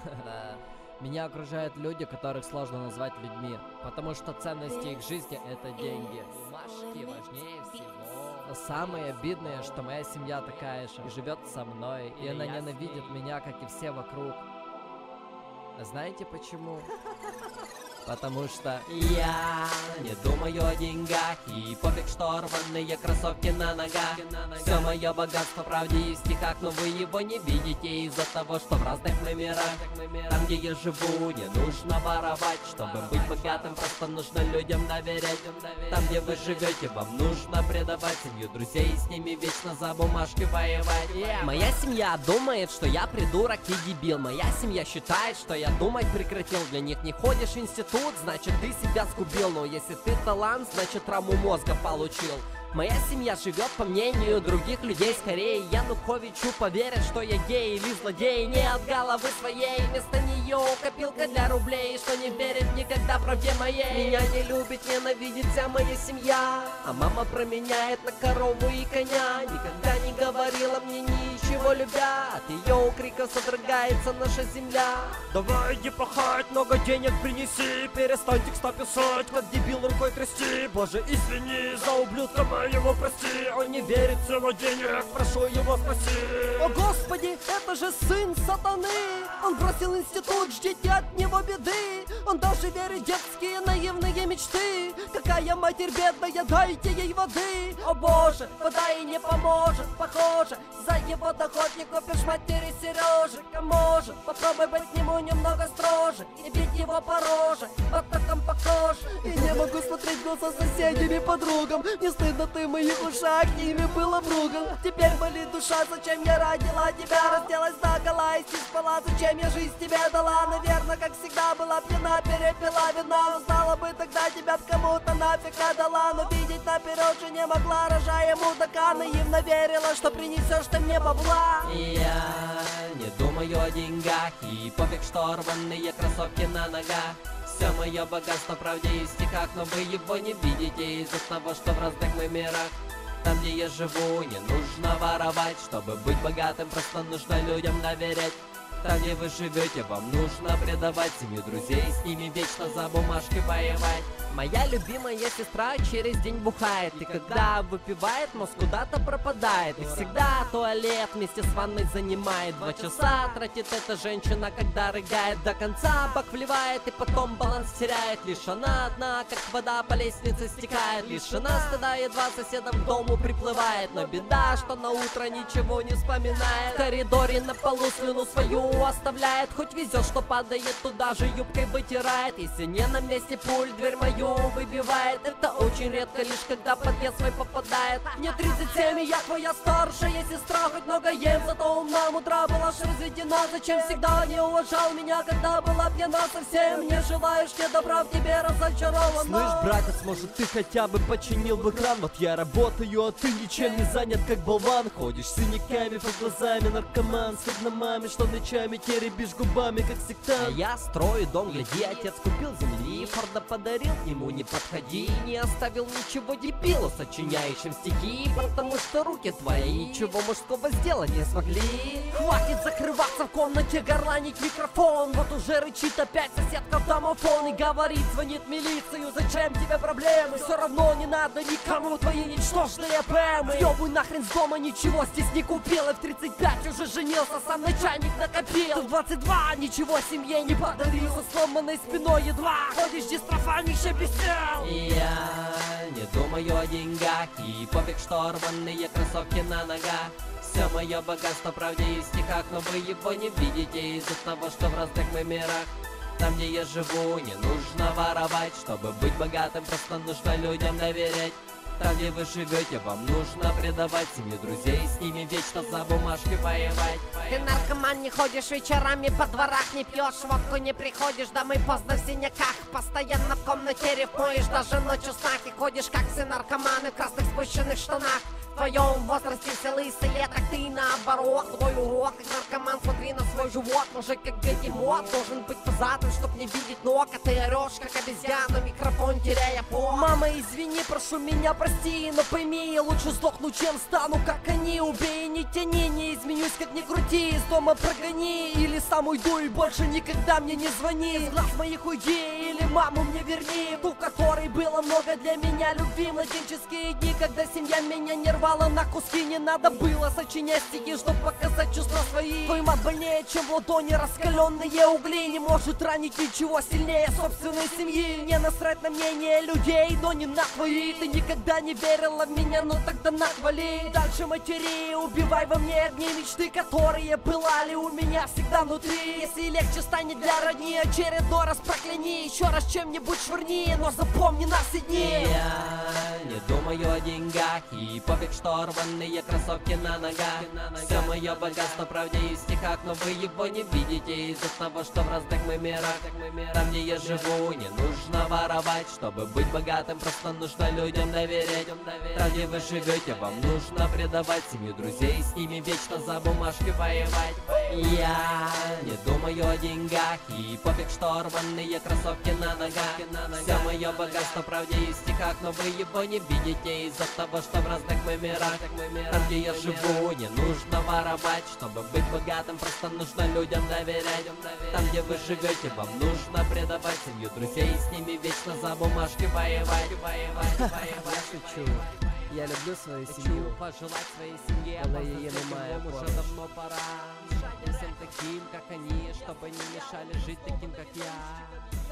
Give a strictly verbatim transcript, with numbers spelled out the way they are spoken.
Да. Меня окружают люди, которых сложно назвать людьми, потому что ценности их жизни — это деньги. Бумажки важнее всего. Но самое обидное, что моя семья такая же, и живет со мной, и она ненавидит меня, как и все вокруг. А знаете почему? Потому что я не думаю о деньгах, и пофиг, что рваные кроссовки на ногах. Все мое богатство правде и в стихах, но вы его не видите из-за того, что в разных номерах. Там, где я живу, не нужно воровать, чтобы быть богатым, просто нужно людям доверять. Там, где вы живете, вам нужно предавать семью, друзей, и с ними вечно за бумажки воевать. Моя семья думает, что я придурок и дебил. Моя семья считает, что я думать прекратил. Для них не ходишь в институт, значит ты себя сгубил. Но если ты талант, значит травму мозга получил. Моя семья живет по мнению других людей. Скорее Януковичу поверят, что я гей или злодей. Не от головы своей, вместо нее копилка для рублей. Что не верит никогда правде моей. Меня не любит, ненавидит вся моя семья. А мама променяет на корову и коня. Никогда не говорила мне ничего, любя. От ее криков содрогается наша земля. Давай иди пахать, много денег принеси. Перестань текста писать, как дебил рукой трясти. Боже, извини за ублюдка моего, прости. Он не верит в его денег, прошу его спаси. О господи, это же сын сатаны. Он бросил институт, ждите от него беды. Он даже верит в детские наивные мечты. Какая матерь бедная, дайте ей воды. О боже, вода и не поможет. Похоже, за его доход не купишь матери Сережи. А может, попробуй быть к нему немного строже и бить его по роже, потоком по коже. И не могу смотреть в глаза соседям и подругам. Не стыдно, ты в моих ушах ими был обруган. Теперь болит душа, зачем я родила тебя. Разделась догола и спала, зачем я жизнь тебе дала. Наверное, как всегда была пьяна, перепила вина. Узнала бы тогда тебя б кому-то нафиг отдала. Но видеть наперед же не могла, рожая мудака. Наивно верила, что принесешь ты мне бабла. Я не думаю о деньгах, и пофиг, что рваные кроссовки на ногах. Все мое богатство правде и в стихах, но вы его не видите из-за того, что в разных мы мирах. Там, где я живу, не нужно воровать, чтобы быть богатым, просто нужно людям доверять. Там, где вы живете, вам нужно предавать семью, друзей, с ними вечно за бумажки воевать. Моя любимая сестра через день бухает, и когда выпивает, мозг куда-то пропадает. И всегда туалет вместе с ванной занимает. Два часа тратит эта женщина, когда рыгает. До конца бак вливает и потом баланс теряет. Лишь она одна, как вода по лестнице стекает. Лишь она стыда едва соседом к дому приплывает. Но беда, что на утро ничего не вспоминает. В коридоре на полу слюну свою оставляет. Хоть везет, что падает, туда же юбкой вытирает. Если не на месте пуль, дверь мою выбивает. Это очень редко, лишь когда подъезд свой попадает. Мне тридцать семь, и я твоя старшая сестра. Хоть много ем, зато умна, мудра, была ж разведена. Зачем всегда не уважал меня, когда была пьяна совсем? Не желаешь мне добра, в тебе разочарована. Слышь, братец, может ты хотя бы починил бы кран? Вот я работаю, а ты ничем не занят, как болван. Ходишь с синяками под глазами, наркоман. С маме, что ночами теребишь губами, как сектант. А я строю дом, гляди, отец купил земли, Форда подарил, к нему не подходи. Не оставил ничего дебилу, сочиняющим стихи, потому что руки твои ничего мужского сделать не смогли. Хватит закрываться в комнате, горланить микрофон. Вот уже рычит опять соседка в домофон и говорит, звонит в милицию, зачем тебе проблемы? Все равно не надо никому твои ничтожные пэмы. Въебуй нахрен с дома, ничего здесь не купил. И в тридцать пять уже женился, сам на чайник накопил. В двадцать два ничего семье не подарил. Со сломанной спиной едва ходишь, дистрофанище без тел. Я не думаю о деньгах, и пофиг, что рваные кроссовки на ногах. Все мое богатство правде и в стихах, но вы его не видите из-за того, что в разных мы мирах. Там, где я живу, не нужно воровать, чтобы быть богатым, просто нужно людям доверять. Там, где вы живете, вам нужно предавать семью, друзей, с ними вечно за бумажки воевать. Ты наркоман, не ходишь вечерами по дворах, не пьешь водку, не приходишь домой поздно в синяках. Постоянно в комнате рифмуешь, даже ночью снах. И ходишь, как все наркоманы, в красных спущенных штанах. В твоем возрасте все лысые, так ты наоборот. Твой урок, как наркоман, смотри на свой живот. Мужик, как бегемот, должен быть позаду, чтоб не видеть ног. А ты орешь, как обезьяна, микрофон теряя пол. Мама, извини, прошу меня, прости, но пойми, лучше сдохну, чем стану, как они. Убей, не не тяни, не изменюсь, как ни крути. Из дома прогони, или сам уйду и больше никогда мне не звони. Из глаз моих уйди, или маму мне верни, ту, в которой было много для меня любви. Младенческие дни, когда семья меня не рвала на куски. Не надо было сочинять стихи, чтобы показать чувства свои. Твой мат больнее, чем в ладони раскаленные угли. Не может ранить ничего сильнее собственной семьи. Не насрать на мнение людей, но не на твои. Ты никогда не верила в меня, но тогда нахвали. Дальше матери, убивай во мне огни мечты, которые пылали у меня всегда внутри. Если легче станет для родни, очередной раз прокляни. Еще раз чем-нибудь швырни, но запомни нас и дни. Я не думаю о деньгах, и пофиг, что рваные кроссовки на ногах. Все мое богатство правде и в стихах, но вы его не видите из-за того, что в разных мы мирах. Там, где я живу, не нужно воровать, чтобы быть богатым, просто нужно людям доверять. Там, где вы живете, вам нужно предавать семью, друзей, с ними вечно за бумажки воевать. Я не думаю о деньгах, и пофиг, что рваные кроссовки на ногах. Все мое богатство правде и в стихах, но вы его не видите из-за того, что в разных мы мирах. Там, где я живу, не нужно воровать, чтобы быть богатым, просто нужно людям доверять. Там, где вы живете, вам нужно предавать семью, друзей, с ними вечно за бумажки воевать. Я шучу. Я люблю свою семью. Пожелать своей семье, Але її немає уже поруч. давно пора. Всем таким, как они, чтобы не мешали жить таким, как я.